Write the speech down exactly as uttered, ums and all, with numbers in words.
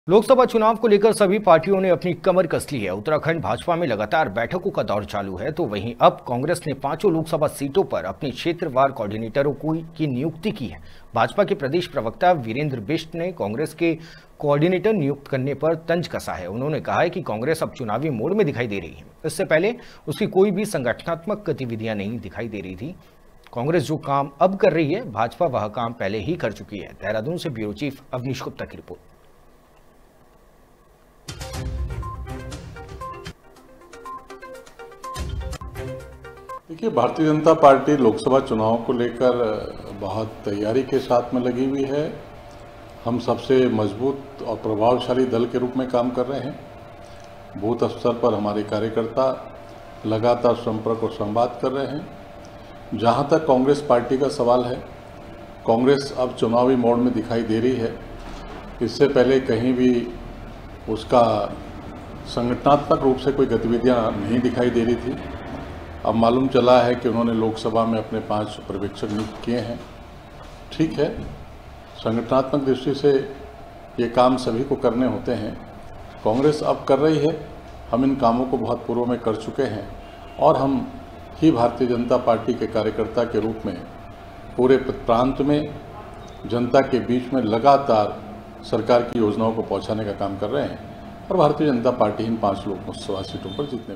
लोकसभा चुनाव को लेकर सभी पार्टियों ने अपनी कमर कस ली है। उत्तराखंड भाजपा में लगातार बैठकों का दौर चालू है, तो वहीं अब कांग्रेस ने पांचों लोकसभा सीटों पर अपने क्षेत्रवार कोऑर्डिनेटरों को की नियुक्ति की है। भाजपा के प्रदेश प्रवक्ता वीरेंद्र बिष्ट ने कांग्रेस के कोऑर्डिनेटर नियुक्त करने पर तंज कसा है। उन्होंने कहा है कि कांग्रेस अब चुनावी मोड में दिखाई दे रही है। इससे पहले उसकी कोई भी संगठनात्मक गतिविधियां नहीं दिखाई दे रही थी। कांग्रेस जो काम अब कर रही है, भाजपा वह काम पहले ही कर चुकी है। देहरादून से ब्यूरो चीफ अवनीश गुप्ता की रिपोर्ट। देखिए, भारतीय जनता पार्टी लोकसभा चुनाव को लेकर बहुत तैयारी के साथ में लगी हुई है। हम सबसे मजबूत और प्रभावशाली दल के रूप में काम कर रहे हैं। बूथ स्तर पर हमारे कार्यकर्ता लगातार संपर्क और संवाद कर रहे हैं। जहां तक कांग्रेस पार्टी का सवाल है, कांग्रेस अब चुनावी मोड में दिखाई दे रही है। इससे पहले कहीं भी उसका संगठनात्मक रूप से कोई गतिविधियां नहीं दिखाई दे रही थी। अब मालूम चला है कि उन्होंने लोकसभा में अपने पांच पर्यवेक्षक नियुक्त किए हैं। ठीक है, संगठनात्मक दृष्टि से ये काम सभी को करने होते हैं। कांग्रेस अब कर रही है। हम इन कामों को बहुत पूर्व में कर चुके हैं और हम ही भारतीय जनता पार्टी के कार्यकर्ता के रूप में पूरे प्रांत में जनता के बीच में लगातार सरकार की योजनाओं को पहुंचाने का काम कर रहे हैं और भारतीय जनता पार्टी इन पांच लोकसभा सीटों पर जीतने